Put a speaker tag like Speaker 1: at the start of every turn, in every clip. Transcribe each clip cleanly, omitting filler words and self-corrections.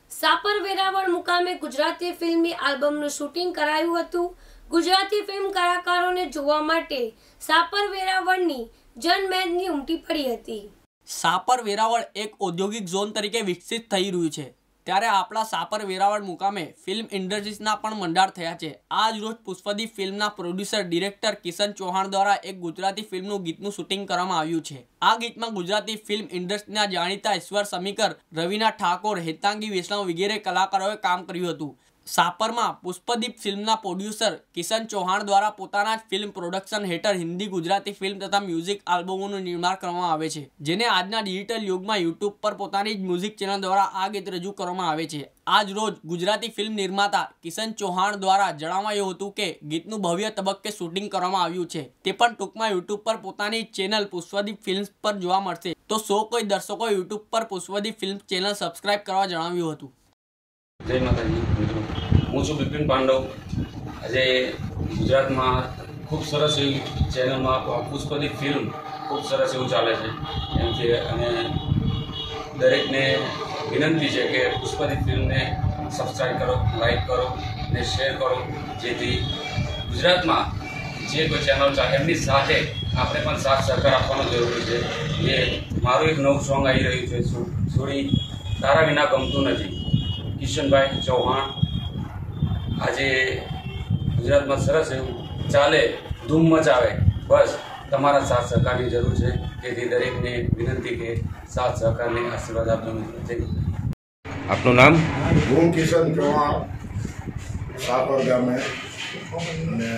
Speaker 1: સાપર વેરાવળ મુકામે ગુજરાતી ફિલ્મની આલ્બમનું શૂટિંગ કરાયું હતું। ગુજરાતી ફિલ્મ કલાકારોને જોવા માટે સાપર વેરાવળની જનમેદની ઉમટી પડી હતી।
Speaker 2: સાપર વેરાવળ એક ઔદ્યોગિક ઝોન તરીકે વિકસિત થઈ રહ્યું છે, ત્યારે આપણા સાપર વેરાવળ મુકામે ફિલ્મ ઇન્ડસ્ટ્રીઝના પણ મંડાર થયા છે। આજ રોજ પુષ્પદીપ ફિલ્મના પ્રોડ્યુસર ડિરેક્ટર કિશન ચૌહાણ દ્વારા એક ગુજરાતી ફિલ્મનું ગીતનું શૂટિંગ કરવામાં આવ્યું છે। આ ગીતમાં ગુજરાતી ફિલ્મ ઇન્ડસ્ટ્રીના જાણીતા ઈશ્વર સમીકર, રવિના ઠાકોર, હેતાંગી વૈષ્ણવ વગેરે કલાકારોએ કામ કર્યું હતું। સાપરમાં પુષ્પદીપ ફિલ્મના પ્રોડ્યુસર કિશન ચૌહાણ દ્વારા પોતાના જ ફિલ્મ પ્રોડક્શન હેઠળ હિન્દી ગુજરાતી ફિલ્મ તથા મ્યુઝિક આલ્બમોનું નિર્માણ કરવામાં આવે છે, જેને આજના ડિજિટલ યુગમાં યુટ્યુબ પર પોતાની જ મ્યુઝિક ચેનલ દ્વારા આ ગીત રજૂ કરવામાં આવે છે। આજ રોજ ગુજરાતી ફિલ્મ નિર્માતા કિશન ચૌહાણ દ્વારા જણાવાયું હતું કે ગીતનું ભવ્ય તબક્કે શૂટિંગ કરવામાં આવ્યું છે, તે પણ ટૂંકમાં યુટ્યુબ પર પોતાની ચેનલ પુષ્પદીપ ફિલ્મ્સ પર જોવા મળશે। તો કોઈ દર્શકો યુટ્યુબ પર પુષ્પદીપ ફિલ્મ ચેનલ સબસ્ક્રાઇબ કરવા જણાવ્યું હતું।
Speaker 3: જય માતાજી મિત્રો, હું છું બિપિન પાંડવ। આજે ગુજરાતમાં ખૂબ સરસ એવી ચેનલમાં પુષ્પદીપ ફિલ્મ ખૂબ સરસ એવું ચાલે છે, એમ કે અને દરેકને વિનંતી છે કે પુષ્પદીપ ફિલ્મને સબસ્ક્રાઈબ કરો, લાઈક કરો અને શેર કરો, જેથી ગુજરાતમાં જે કોઈ ચેનલ ચાલે એમની સાથે આપણે પણ સાથ સહકાર આપવાનો જરૂરી છે। એ મારું એક નવું સોંગ આવી રહ્યું છે, છોડી તારા વિના ગમતું નથી, કિશનભાઈ ચૌહાણ। આજે ગુજરાતમાં સરસ એવું ચાલે, ધૂમ મચાવે, બસ તમારા સાથ સહકારની જરૂર છે, તેથી દરેકને વિનંતી કે સાથ સહકારને આશીર્વાદ આપજો મિત્રો। આપનું નામ?
Speaker 4: હું કિશન ચૌહાણ, સાપર ગામે, અને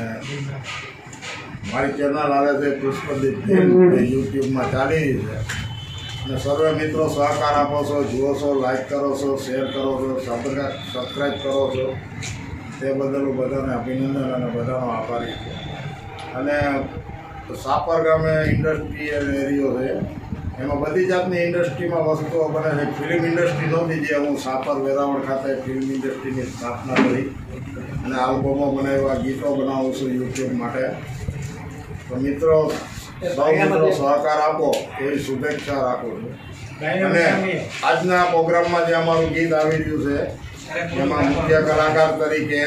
Speaker 4: મારી ચેનલ આવે છે પુષ્પદીપ ફિલ્મ, યુટ્યુબમાં ચાલી રહી છે, અને સર્વે મિત્રો સહકાર આપો છો, જુઓ છો, લાઈક કરો છો, શેર કરો છો, સબસ્ક્રાઈબ કરો છો, તે બદલ બધાને અભિનંદન અને બધાનો આભારી છે। અને સાપર ગામે ઇન્ડસ્ટ્રીયલ એરિયો છે, એમાં બધી જાતની ઇન્ડસ્ટ્રીમાં વસ્તુઓ બને છે। ફિલ્મ ઇન્ડસ્ટ્રી નહોતી, જે હું સાપર વેરાવળ ખાતે ફિલ્મ ઇન્ડસ્ટ્રીની સ્થાપના કરી અને આલ્બમો બનાવ્યા, ગીતો બનાવું છું યુટ્યુબ માટે। તો મિત્રો સૌ મિત્રો સહકાર આપો એવી શુભેચ્છા રાખું છું। અને આજના પ્રોગ્રામમાં જે અમારું ગીત આવી રહ્યું છે, એમાં મુખ્ય કલાકાર તરીકે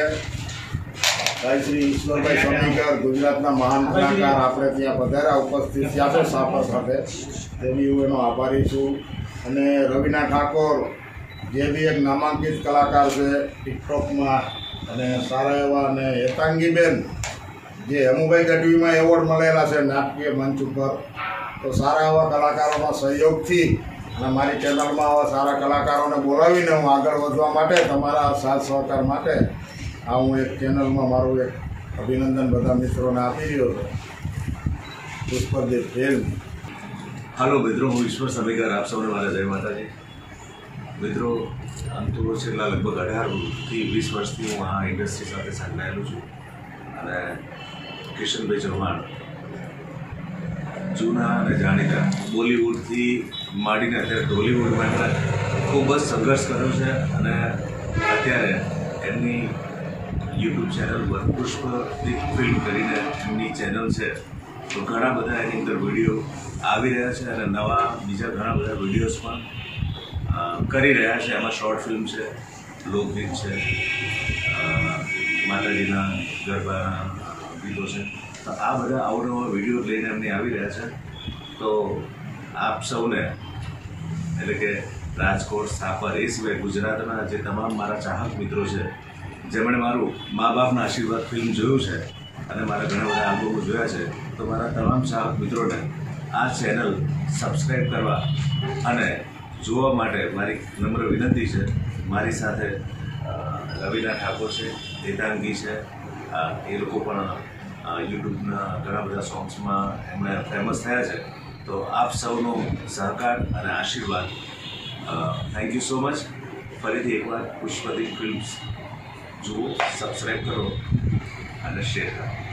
Speaker 4: શ્રી ઈશ્વરભાઈ સમીકર, ગુજરાતના મહાન કલાકાર, આપણે ત્યાં પધાર્યા ઉપસ્થિત થયા છે સાપર ખાતે, તેની હું એનો આભારી છું। અને રવિના ઠાકોર, જે બી એક નામાંકિત કલાકાર છે ટિકટોકમાં, અને સારા એવા, અને હેતાંગીબેન, જે હેમુભાઈ ગઢવીમાં એવોર્ડ મળેલા છે નાટકીય મંચ ઉપર। તો સારા એવા કલાકારોના સહયોગથી અને મારી ચેનલમાં આવા સારા કલાકારોને બોલાવીને હું આગળ વધવા માટે, તમારા સાથ સહકાર માટે આ હું એક ચેનલમાં મારું એક અભિનંદન બધા મિત્રોને આપી રહ્યો છું। પુષ્પદીપ ફિલ્મ।
Speaker 5: હાલો મિત્રો, હું ઈશ્વર સમીકર, આપ સૌને મારા જય માતાજી। મિત્રો, આમ તો છેલ્લા લગભગ 18થી 20 વર્ષથી હું આ ઇન્ડસ્ટ્રી સાથે સંકળાયેલું છું, અને કિશનભાઈ ચૌહાણ જૂના અને જાણીતા બોલિવૂડથી માંડીને અત્યારે ટોલિવૂડમાં ખૂબ જ સંઘર્ષ કર્યો છે, અને અત્યારે એમની યુટ્યુબ ચેનલ પર પુષ્પદીપ ફિલ્મ કરીને એમની ચેનલ છે, તો ઘણા બધા એની અંદર વિડીયો આવી રહ્યા છે, અને નવા બીજા ઘણા બધા વિડીયોઝ પણ કરી રહ્યા છે। એમાં શોર્ટ ફિલ્મ છે, લોકગીત છે, માતાજીના ગરબાના ગીતો છે, તો આ બધા અવનવા વિડીયો લઈને એમની આવી રહ્યા છે। તો આપ સૌને, એટલે કે રાજકોટ, સાપર, એ સિવાય ગુજરાતના જે તમામ મારા ચાહક મિત્રો છે, જેમણે મારું મા બાપના આશીર્વાદ ફિલ્મ જોયું છે અને મારા ઘણા બધા આલ્બમો જોયા છે, તો મારા તમામ ચાહક મિત્રોને આ ચેનલ સબસ્ક્રાઈબ કરવા અને જોવા માટે મારી નમ્ર વિનંતી છે। મારી સાથે રવિના ઠાકોર છે, હેતાંગી છે, એ લોકો પણ યુટ્યુબના ઘણા બધા સોંગ્સમાં એમણે ફેમસ થયા છે। તો આપ સૌનો સહકાર અને આશીર્વાદ, થેન્ક યુ સો મચ। ફરીથી એકવાર પુષ્પદીપ ફિલ્મ્સ જુઓ, સબસ્ક્રાઈબ કરો અને શેર કરો।